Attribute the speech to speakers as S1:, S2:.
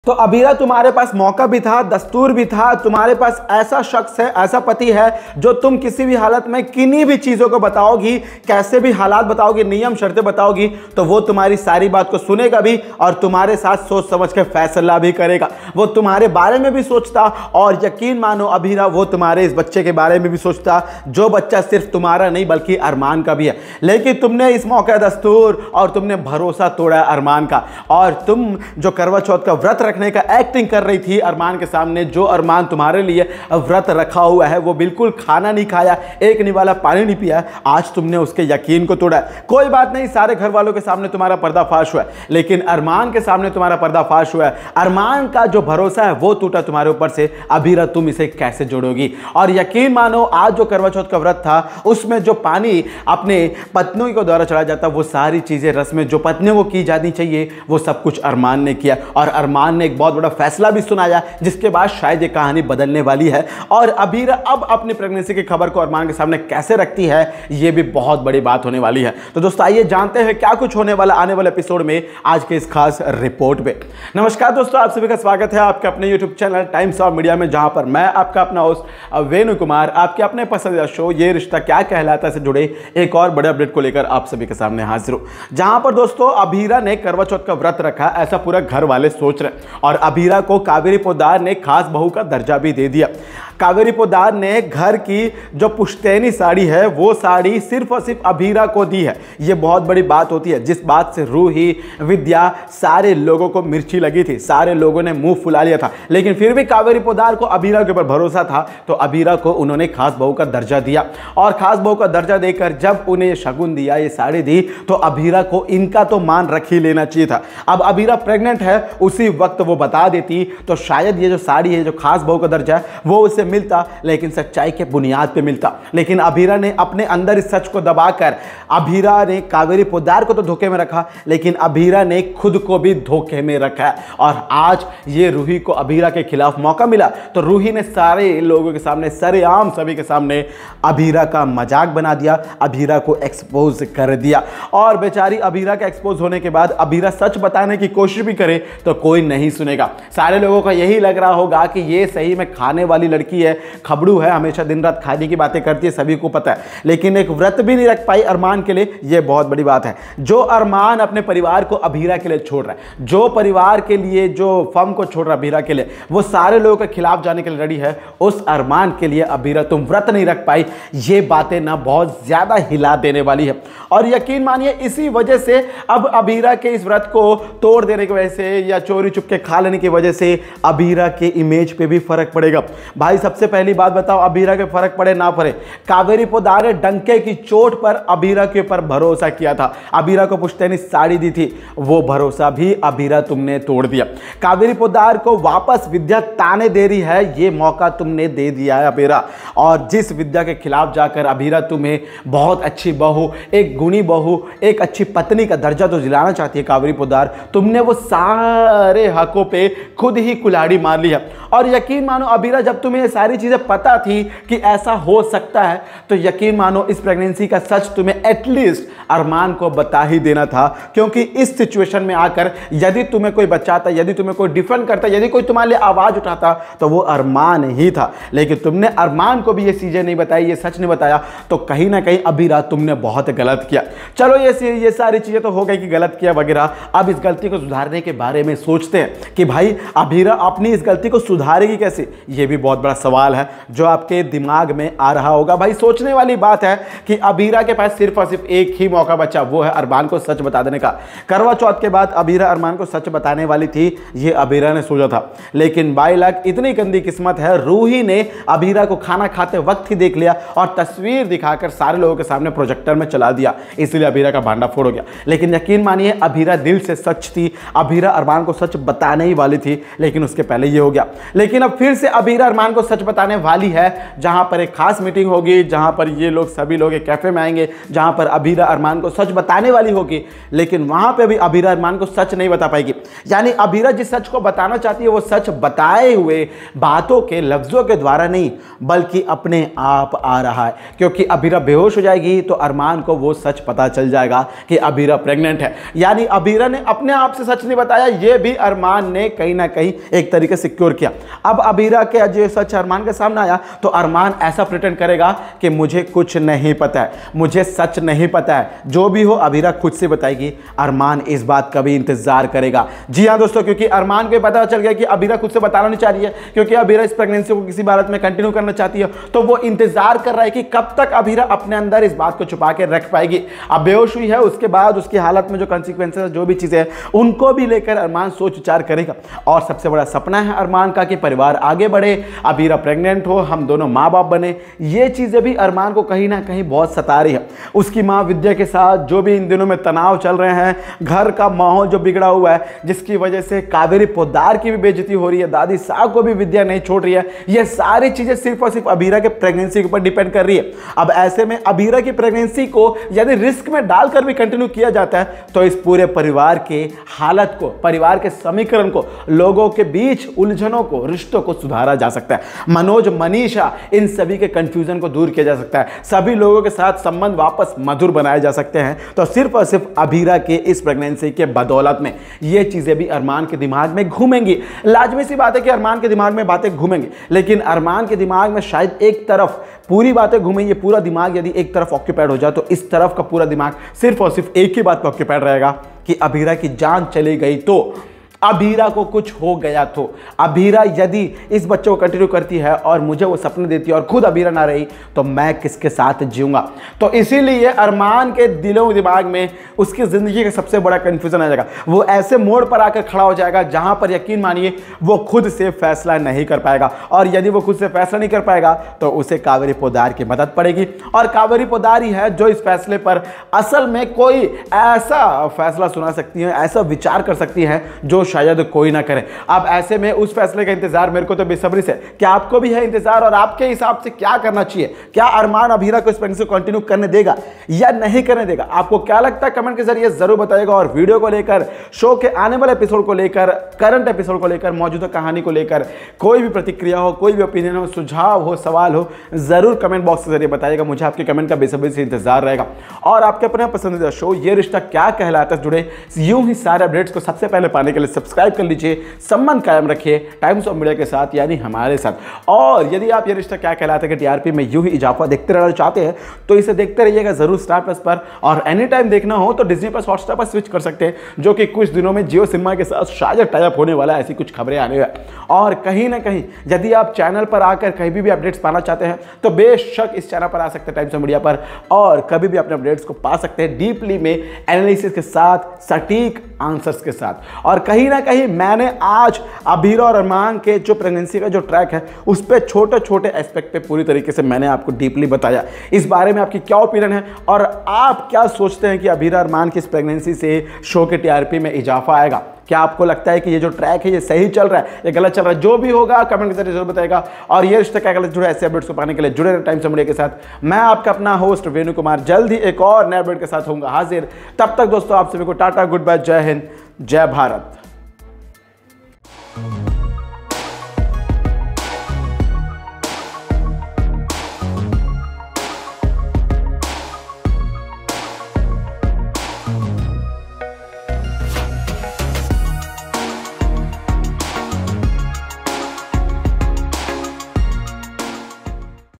S1: तो अभीरा तुम्हारे पास मौका भी था, दस्तूर भी था, तुम्हारे पास ऐसा शख्स है, ऐसा पति है जो तुम किसी भी हालत में किन्हीं भी चीज़ों को बताओगी, कैसे भी हालात बताओगी, नियम शर्तें बताओगी तो वो तुम्हारी सारी बात को सुनेगा भी और तुम्हारे साथ सोच समझ के फैसला भी करेगा। वो तुम्हारे बारे में भी सोचता और यकीन मानो अभीरा वो तुम्हारे इस बच्चे के बारे में भी सोचता, जो बच्चा सिर्फ तुम्हारा नहीं बल्कि अरमान का भी है। लेकिन तुमने इस मौका दस्तूर और तुमने भरोसा तोड़ा अरमान का, और तुम जो करवा चौथ का व्रत रखने का एक्टिंग कर रही थी अरमान के सामने, जो अरमान तुम्हारे लिए व्रत रखा हुआ है, वो बिल्कुल खाना नहीं खाया, एक निवाला पानी नहीं पिया, आज तुमने उसके यकीन को तोड़ा। कोई बात नहीं, सारे घर वालों के सामने तुम्हारा पर्दाफाश हुआ है, लेकिन अरमान के सामने तुम्हारा पर्दाफाश हुआ है। अरमान का जो भरोसा है वो टूटा तुम्हारे ऊपर से। अभीरा तुम इसे कैसे जोड़ोगी? और यकीन मानो आज जो करवा चौथ का व्रत था उसमें जो पानी अपने पत्नियों के द्वारा चढ़ाया जाता, वो सारी चीजें रस्में जो पत्नियों को की जानी चाहिए वो सब कुछ अरमान ने किया, और अरमान ने एक बहुत बड़ा फैसला भी सुनाया जिसके बाद शायद ये कहानी बदलने वाली है। और अभीरा अब अपनी प्रेगनेंसी की खबर को अरमान के सामने कैसे रखती है, ये भी बहुत बड़ी बात होने वाली है। तो दोस्तों आइए जानते हैं क्या कुछ होने वाला आने वाले एपिसोड में आज के इस खास रिपोर्ट पे। नमस्कार दोस्तों, आप सभी का स्वागत है आपके अपने YouTube channel Times of Media में, जहां पर मैं आपका अपना होस्ट वेणु कुमार आपके अपने पसंदीदा शो ये रिश्ता क्या कहलाता है से जुड़े एक और बड़े अपडेट को लेकर आप सभी के सामने हाजिर हूं। जहां पर दोस्तों अभीरा ने करवा चौथ का व्रत रखा ऐसा पूरा घर वाले सोच रहे, और अभीरा को कावेरी पोद्दार ने खास बहू का दर्जा भी दे दिया। कावेरी पोद्दार ने घर की जो पुश्तैनी साड़ी है वो साड़ी सिर्फ और सिर्फ अभीरा को दी है। ये बहुत बड़ी बात होती है, जिस बात से रूही, विद्या, सारे लोगों को मिर्ची लगी थी, सारे लोगों ने मुंह फुला लिया था, लेकिन फिर भी कावेरी पोद्दार को अभीरा के ऊपर भरोसा था, तो अभीरा को उन्होंने खास बहू का दर्जा दिया। और खास बहू का दर्जा देकर जब उन्हें ये शगुन दिया, ये साड़ी दी, तो अभीरा को इनका तो मान रख ही लेना चाहिए था। अब अभीरा प्रेग्नेंट है, उसी वक्त वो बता देती तो शायद ये जो साड़ी है, जो खास बहू का दर्जा है, वो उसे मिलता, लेकिन सच्चाई के बुनियाद पे मिलता। लेकिन अभीरा ने अपने अंदर इस सच को दबाकर अभीरा ने कावेरी पोद्दार को तो धोखे में रखा, लेकिन अभीरा ने खुद को भी धोखे में रखा है। और आज ये रूही को अभीरा के खिलाफ मौका मिला, तो रूही ने सारे लोगों के सामने, सरेआम सभी के सामने अभीरा का मजाक बना दिया, अभीरा को एक्सपोज कर दिया। और बेचारी अभीरा के एक्सपोज होने के बाद अभीरा सच बताने की कोशिश भी करे तो कोई नहीं सुनेगा। सारे लोगों का यही लग रहा होगा कि ये सही में खाने वाली लड़की है, खबड़ू है, हमेशा दिन रात खाने की बातें करती है, सभी को पता है, लेकिन एक व्रत भी नहीं रख पाई अरमान के लिए, ये बहुत बड़ी बात है। जो अरमान अपने परिवार को अभीरा के लिए छोड़ रहा है, जो परिवार के लिए, जो फर्म को छोड़ रहा है अभीरा के लिए, वो सारे लोगों के खिलाफ जाने के लिए रेडी है। उस अरमान के लिए अभीरा तुम व्रत नहीं रख पाई, ये बातें ना बहुत ज्यादा हिला देने वाली है। और यकीन मानिए इसी वजह से अब अभीरा के इस व्रत को तोड़ देने की वजह से या चोरी चुपके खा लेने की वजह से अभीरा के इमेज पे भी फर्क पड़ेगा। भाई सबसे पहली बात बताओ, अभीरा के फर्क पड़े ना पड़े, कावेरी पोद्दार ने डंके की चोट पर अभीरा के ऊपर भरोसा किया था, अभीरा को पुश्तैनी साड़ी दी थी, वो भरोसा भी अभीरा तुमने तोड़ दिया। कावेरी पोद्दार को वापस विद्या ताने दे रही है, ये मौका तुमने दे दिया है अभीरा। और जिस विद्या के खिलाफ जाकर अभीरा तुम्हें बहुत अच्छी बहू, एक गुणी बहू, एक अच्छी पत्नी का दर्जा तो दिलाना चाहती है कावेरी पोद्दार, तुमने वो सारे हकों पे खुद ही कुल्हाड़ी मार ली है। और यकीन मानो अभीरा, जब तुम्हें ये सारी चीजें पता थी कि ऐसा हो सकता है, तो यकीन मानो इस प्रेगनेंसी का सच तुम्हें एटलीस्ट अरमान को बता ही देना था, क्योंकि इस सिचुएशन में आकर यदि तुम्हें कोई बचाता, यदि तुम्हें कोई डिफेंड करता, यदि कोई तुम्हारे लिए आवाज उठाता तो वो अरमान ही था। लेकिन तुमने अरमान को भी ये चीजें नहीं बताई, ये सच नहीं बताया, तो कहीं ना कहीं अभीरा तुमने बहुत गलत किया। चलो ये सारी चीजें तो हो गई कि गलत किया वगैरह, अब इस गलती को सुधारने के बारे में सोचते हैं कि भाई अभीरा अपनी इस गलती को सुधारेगी कैसे। ये भी बहुत बड़ा सवाल है जो आपके दिमाग में आ रहा होगा। भाई सोचने वाली बात है कि अभीरा के पास सिर्फ और सिर्फ एक ही मौका बचा, वो है अरमान को सच बता देने का। करवा चौथ के बाद अभीरा अरमान को सच बताने वाली थी, ये अभीरा ने सोचा था, लेकिन बाय लक इतनी गंदी किस्मत है, रूही ने अभीरा को खाना खाते वक्त ही देख लिया और तस्वीर दिखाकर सारे लोगों के सामने प्रोजेक्टर में चला दिया, इसलिए अभीरा का भांडा फोड़ हो गया। लेकिन यकीन मानिए अभीरा दिल से सच थी, अभीरा अरमान को सच बताने ही वाली थी, लेकिन उसके पहले ये हो गया। लेकिन अब फिर से अभीरा अरमान को सच बताने वाली है, जहां पर एक खास मीटिंग होगी, जहां पर ये लोग सभी लोग एक कैफे में आएंगे, जहां पर अबीरा अरमान को सच बताने वाली होगी, लेकिन वहां पे भी अबीरा अरमान को सच नहीं बता पाएगी। यानी अबीरा जिस सच को बताना चाहती है वो सच बताए हुए बातों के लफ्जों के द्वारा नहीं, बल्कि अपने आप आ रहा है, क्योंकि अबीरा बेहोश हो जाएगी तो अरमान को वो सच पता चल जाएगा कि अबीरा प्रेग्नेंट है। यानी अबीरा ने अपने आप से सच नहीं बताया, ये भी अरमान ने कहीं ना कहीं एक तरीके से सिक्योर किया। अब अबीरा के जो सच अरमान के सामने आया तो अरमान ऐसा प्रिटेंड करेगा कि मुझे कुछ नहीं पता है, मुझे सच नहीं पता है, जो भी हो अबीरा खुद से बताएगी। अरमान इस बात का भी इंतजार करेगा। जी हाँ दोस्तों, क्योंकि अरमान को पता चल गया कि अबीरा खुद से बताना नहीं चाह रही है, क्योंकि अबीरा इस प्रेगनेंसी को किसी हालत में कंटिन्यू करना चाहती है, तो वो इंतजार कर रहा है कि कब तक अबीरा अपने अंदर इस बात को छुपा के रख पाएगी। अब बेहोश हुई है, उसके बाद उसकी हालत में जो कॉन्सिक्वेंसेस जो भी चीजें हैं उनको भी लेकर अरमान सोच विचार करेगा। और सबसे बड़ा सपना है अरमान का कि परिवार आगे बढ़े, अबीरा प्रेग्नेंट हो, हम दोनों माँ बाप बने। ये चीजें भी अरमान को कहीं ना कहीं बहुत सता रही है। उसकी माँ विद्या के साथ जो भी इन दिनों में तनाव चल रहे हैं, घर का माहौल जो बिगड़ा हुआ है, जिसकी वजह से कावेरी पोद्दार की भी बेइज्जती हो रही है, दादी साहब को भी विद्या नहीं छोड़ रही है, ये सारी चीजें सिर्फ और सिर्फ अबीरा के प्रेगनेंसी के ऊपर डिपेंड कर रही है। अब ऐसे में अबीरा की प्रेगनेंसी को यदि रिस्क में डालकर भी कंटिन्यू किया जाता है तो इस पूरे परिवार के हालत को, परिवार के समीकरण को, लोगों के बीच उलझनों को, रिश्तों को सुधारा जा सकता है। मनोज, मनीषा, इन सभी के कंफ्यूजन को दूर किया जा सकता है, सभी लोगों के साथ संबंध वापस मधुर बनाए जा सकते हैं। तो सिर्फ और सिर्फ अबीरा के इस प्रेगनेंसी के बदौलत में ये चीजें भी अरमान के दिमाग में घूमेंगी। लाजमी सी बात है कि अरमान के दिमाग में बातें घूमेंगी, लेकिन अरमान के दिमाग में शायद एक तरफ पूरी बातें घूमेंगी। पूरा दिमाग यदि एक तरफ ऑक्यूपाइड हो जाए तो इस तरफ का पूरा दिमाग सिर्फ और सिर्फ एक ही बात पर ऑक्यूपाइड रहेगा कि अबीरा की जान चली गई तो, अबीरा को कुछ हो गया तो, अबीरा यदि इस बच्चे को कंटिन्यू करती है और मुझे वो सपने देती है और खुद अबीरा ना रही तो मैं किसके साथ जीऊंगा। तो इसीलिए अरमान के दिलों दिमाग में उसकी जिंदगी का सबसे बड़ा कंफ्यूजन आ जाएगा। वो ऐसे मोड़ पर आकर खड़ा हो जाएगा जहां पर यकीन मानिए वो खुद से फैसला नहीं कर पाएगा, और यदि वो खुद से फैसला नहीं कर पाएगा तो उसे कावेरी पोद्दार की मदद पड़ेगी। और कावेरी पोद्दार ही है जो इस फैसले पर असल में कोई ऐसा फैसला सुना सकती है, ऐसा विचार कर सकती है जो शायद कोई ना करे। अब ऐसे में उस फैसले का इंतजार मेरे को तो बेसब्री से, क्या आपको भी है इंतजार? और आपके हिसाब से क्या करना चाहिए? क्या अरमान अबीरा को इस प्रेगनेंसी को कंटिन्यू करने देगा या नहीं करने देगा? आपको क्या लगता है कमेंट के जरिए जरूर बताइएगा। और वीडियो को लेकर, शो के आने वाले एपिसोड को लेकर, करंट एपिसोड को लेकर, मौजूदा कहानी को लेकर कोई भी प्रतिक्रिया हो, कोई भी ओपिनियन हो, सुझाव हो, सवाल हो, जरूर कमेंट बॉक्स के जरिए बताइएगा। मुझे आपके कमेंट का बेसब्री से इंतजार रहेगा। और आपके अपने पसंदीदा शो ये रिश्ता क्या कहलाता है जुड़े यूं ही सारे अपडेट्स को सबसे पहले पाने के लिए सब्सक्राइब कर लीजिए, संबंध कायम रखिए टाइम्स ऑफ मीडिया के साथ, यानी हमारे साथ। और यदि आप ये रिश्ता क्या कहलाता है कि टीआरपी में यूं ही इजाफा देखते रहना चाहते हैं तो इसे देखते रहिएगा जरूर स्टार प्लस पर। और एनी टाइम देखना हो तो डिज्नी प्लस हॉटस्टार पर स्विच कर सकते हैं, जो कि कुछ दिनों में जियो सिनेमा के साथ शायद टाई अप होने वाला है, ऐसी कुछ खबरें आने वाली। और कहीं ना कहीं यदि आप चैनल पर आकर कहीं भी अपडेट्स पाना चाहते हैं तो बेशक इस चैनल पर आ सकते हैं टाइम्स ऑफ मीडिया पर, और कभी भी अपने अपडेट्स को पा सकते हैं डीपली में, एनालिसिस के साथ, सटीक आंसर्स के साथ। और कहीं ना कहीं मैंने आज अबीरा और अरमान के जो प्रेगनेंसी का जो ट्रैक है उस पर छोटे छोटे एस्पेक्ट पे पूरी तरीके से मैंने आपको डीपली बताया। इस बारे में आपकी क्या ओपिनियन है और आप क्या सोचते हैं कि अबीरा अरमान की इस प्रेगनेंसी से शो के टीआरपी में इजाफा आएगा? क्या आपको लगता है कि ये जो ट्रैक है ये सही चल रहा है या गलत चल रहा है? जो भी होगा कमेंट के जरिए जरूर बताएगा। और ये रिश्ता क्या गलत जुड़ा है, ऐसे अपडेट्स को पाने के लिए जुड़े रहे टाइम्स ऑफ मीडिया के साथ। मैं आपका अपना होस्ट वेणु कुमार जल्द ही एक और नए अपडेट के साथ होऊंगा हाजिर। तब तक दोस्तों आप सभी को टाटा, गुड बाय, जय हिंद, जय भारत।